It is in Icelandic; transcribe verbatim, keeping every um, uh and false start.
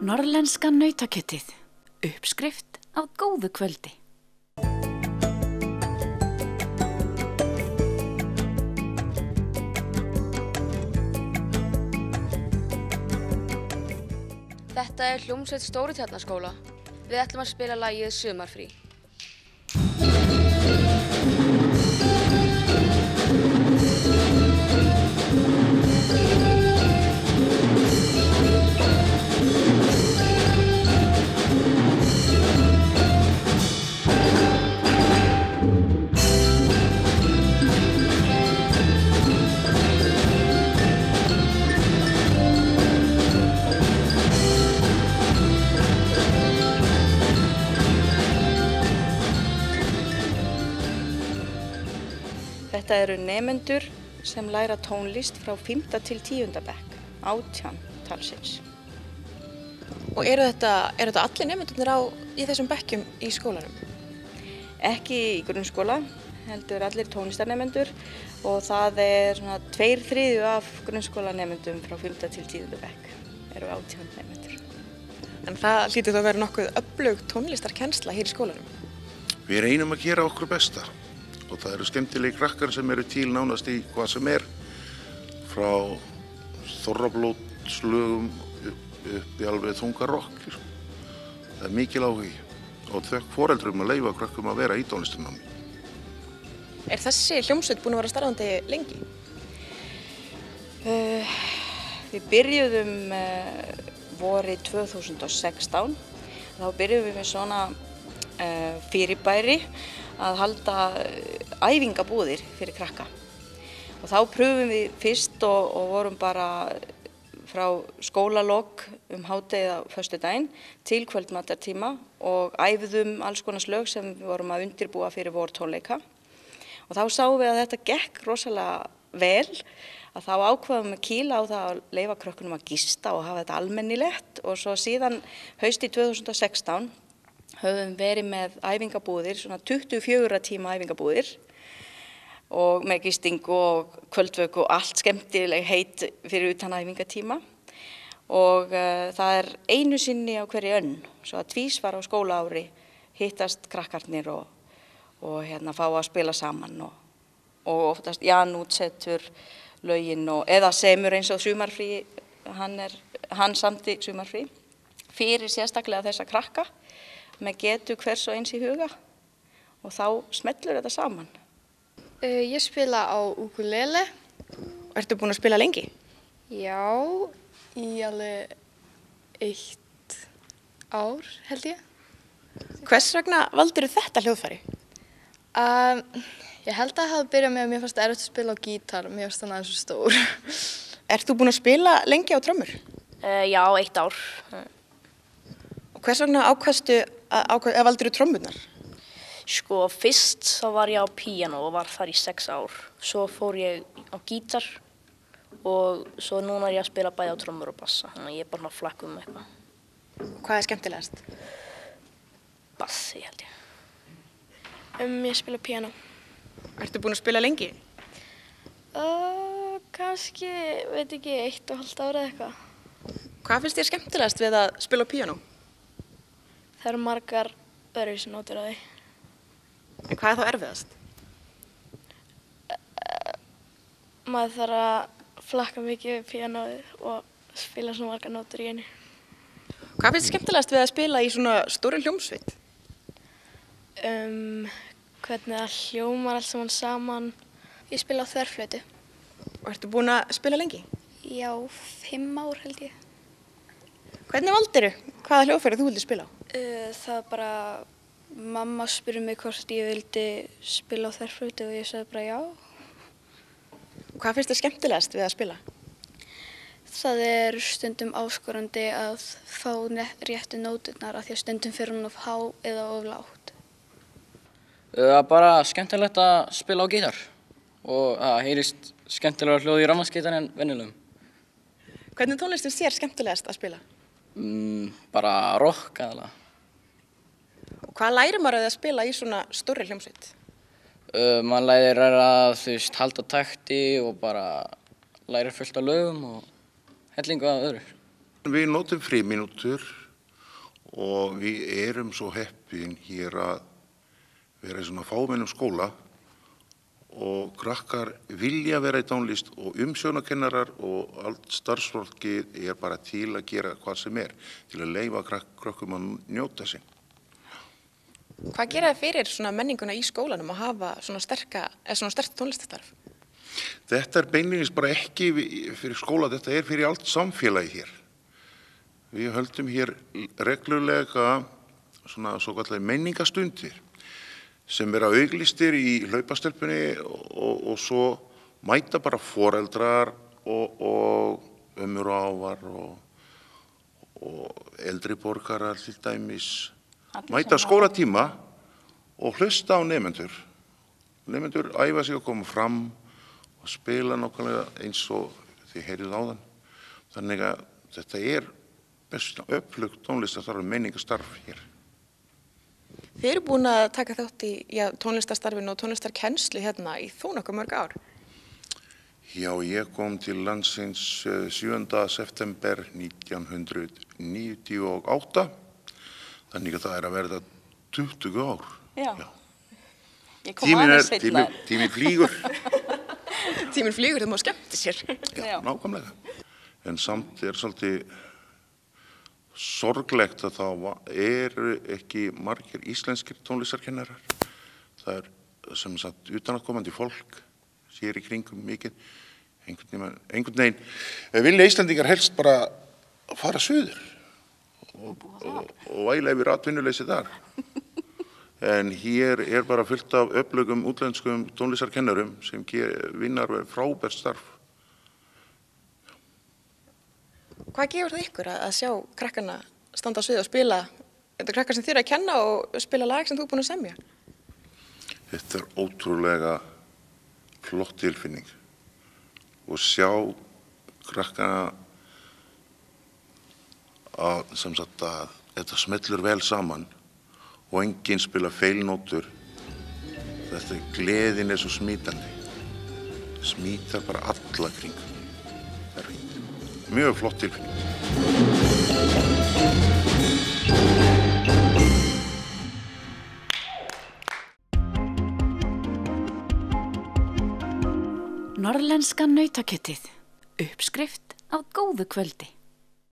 Norðlenska nautakjötið. Uppskrift af góðu kvöldi. Þetta er hljómsveit Stórutjarnaskóla. Við ætlum að spila lagið Sumarfrí. Þetta eru nemendur sem læra tónlist frá fimmta til tíunda bekk, átján talsins. Og eru þetta, eru þetta allir nemendurnir á í þessum bekkjum í skólanum? Ekki í grunnskóla, heldur allir tónlistarnemendur og það er svona tveir þriðju af grunnskólanemendum frá fimmta til tíunda bekk eru átján nemendur. En það hlýtur þá að vera nokkuð öflug tónlistarkennsla hér í skólanum? Við reynum að gera okkur besta. Og það eru skemmtilegi krakkar sem eru til nánast í hvað sem er, frá þorrablótslögum upp, upp í alveg þunga rokk. Það er mikil áhugi og þökk foreldrum að leyfa krakkum að vera í tónlistarnámi. Er þessi hljómsveit búin að vera starfandi lengi? Uh, við byrjuðum uh, vorið tvö þúsund og sextán. Þá byrjuðum við með svona uh, fyrirbæri að halda æfingabúðir fyrir krakka. Og þá pröfum við fyrst og, og vorum bara frá skólalok um hádegið á föstudaginn til kvöldmatartíma og æfðum alls konar lög sem við vorum að undirbúa fyrir vortónleika. Og þá sáum við að þetta gekk rosalega vel, að þá ákvaðum við kýla á það að leyfa krökkunum að gista og hafa þetta almennilegt. Og svo síðan haustið tvö þúsund og sextán höfum verið með æfingabúðir, svona tuttugu og fjögurra tíma æfingabúðir og með gistingu og kvöldvöku og allt skemmtileg heit fyrir utan æfingatíma. Og uh, það er einu sinni á hverju önn, svo að tvísvar á skólaári hittast krakkarnir og, og hérna fá að spila saman og, og oftast Jan útsettur lögin og eða semur eins og Sumarfrí, hann, er, hann samti Sumarfrí fyrir sérstaklega þessa krakka með getu hvers og eins í huga og þá smellur þetta saman. Uh, ég spila á ukulele. Ertu búin að spila lengi? Já, í alveg eitt ár held ég. Hvers vegna valdirðu þetta hljóðfæri? Um, ég held að það hafi byrjað með að mér fannst erfitt að spila á gítar, mér fannst þannig aðeins svo stór. Ert þú búin að spila lengi á trommur? Uh, já, eitt ár. Og hvers vegna ákvaðstu að, ákvað, að valdirðu trommurnar? Sko, fyrst þá var ég á píanó og var þar í sex ár. Svo fór ég á gítar og svo núna er ég að spila bæði á trommur og bassa. Þannig að ég er bara að flakka um eitthvað. Hvað er skemmtilegast? Bassi, held ég. Um, ég spila píanó. Ertu búin að spila lengi? Uh, kannski, veit ekki, eitt og halvt ára eða eitthvað. Hvað finnst þér skemmtilegast við að spila á píanó? Það eru margar öðruvísi nótur á því. En hvað er þá erfiðast? Uh, maður þarf að flakka mikið við píanóið og spila svona margar nótur í einu. Hvað finnst þér skemmtilegast við að spila í svona stóri hljómsveit? Um, hvernig það hljómar allt saman saman. Ég spila á þverflötu. Og ertu búin að spila lengi? Já, fimm ár held ég. Hvernig valdirðu? Hvaða hljóðfæri þú vildi spila á? Uh, það bara, mamma spurði mig hvort ég vildi spila á þverflötu og ég sagði bara já. Hvað finnst þér skemmtilegast við að spila? Það er stundum áskorandi að fá réttu nóturnar af því að stundum fyrir hún of há eða of lágt. Það er bara skemmtilegt að spila á gítar og það heyrist skemmtilega hljóð í rafmagnsgítar en venjulegum. Hvernig tónlist finnst þér skemmtilegast að spila? Mm, bara rock aðalega. Og hvað lærir maður að spila í svona stórri hljómsveit? Uh, maður lærir að þú veist halda takti og bara lærir fullt af lögum og hellingu af öðru. Við notum frímínútur og við erum svo heppin hér að vera í svona fámennum skóla og krakkar vilja vera í tónlist og umsjónarkennarar og allt starfsfólkið er bara til að gera hvað sem er, til að leyfa krak krakkum að njóta sín. Hvað gera þið fyrir svona menninguna í skólanum að hafa svona sterka, eða svona sterkt tónlistastarf? Þetta er beinlínis bara ekki fyrir skóla, þetta er fyrir allt samfélagi hér. Við höldum hér reglulega svona svo kallar menningastundir sem vera auglistir í hlaupastelpunni og, og svo mæta bara foreldrar og, og ömmur og afar og, og eldri borgarar til dæmis. Mæta skólatíma og hlusta á nemendur. Nemendur æfa sig að koma fram og spila nákvæmlega eins og þið heyrið áðan. Þannig að þetta er best öflugt tónlistarstarf og menningastarf hér. Þið eru búin að taka þátt í já, tónlistarstarfinu og tónlistarkennslu hérna í þó nokkuð mörg ár. Já, ég kom til landsins sjöunda september nítján hundruð níutíu og átta. Þannig að það er að verða tuttugu ár. Já. Já. Ég kom Tíminn er, aðeins seinna. tíminn, tíminn flýgur. Tíminn flýgur þegar maður skemmti sér. Já, nákvæmlega. En samt er svolítið sorglegt að það eru ekki margir íslenskir tónlistarkennarar. Það er sem sagt utanaðkomandi fólk, sér í kringum mikið, einhvern veginn. Vilja Íslendingar helst bara fara suður og, og, og væla yfir atvinnuleysi þar. En hér er bara fullt af öflugum útlenskum tónlistarkennarum sem vinnar frábært starf. Hvað gefur það ykkur að sjá krakkana standa á sviði og spila, þetta er krakkar sem þið eru að kenna og spila lag sem þú er búin að semja? Þetta er ótrúlega flott tilfinning og sjá krakkana að, sem sagt að þetta smellur vel saman og enginn spila feilnótur. Þetta gleðin er svo smítandi, smítar bara alla kring. Það er mjög flott tilfinning. Norðlenska nautakjötið. Uppskrift af góðu kvöldi.